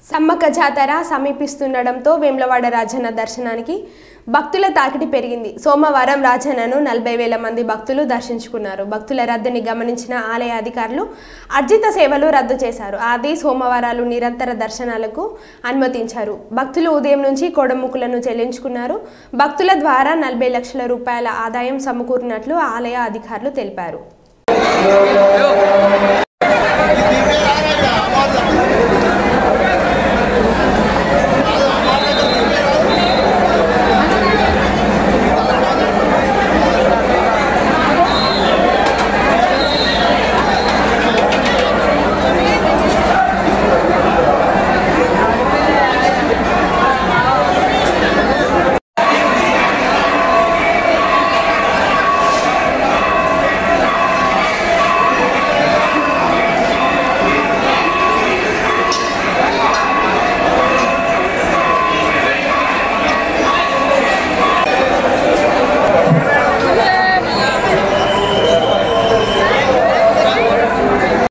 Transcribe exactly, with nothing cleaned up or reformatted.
సమ్మక్క జాతర సమీపిస్తుండడంతో వేములవాడ రాజన్న దర్శనానికి భక్తుల తాకిడి పెరిగింది. సోమవారం రాజన్నను నలభై వేల మంది భక్తులు దర్శించుకున్నారు. భక్తుల రద్దీని గమనించిన ఆలయ అధికారులు అర్జిత సేవలు రద్దు చేశారు. ఆది సోమవారాలు నిరంతర దర్శనాలకు అనుమతించారు. భక్తులు ఉదయం నుంచి కోడముక్కులను చెల్లించుకున్నారు. భక్తుల ద్వారా నలభై లక్షల రూపాయల ఆదాయం సమకూరినట్లు ఆలయ అధికారులు తెలిపారు.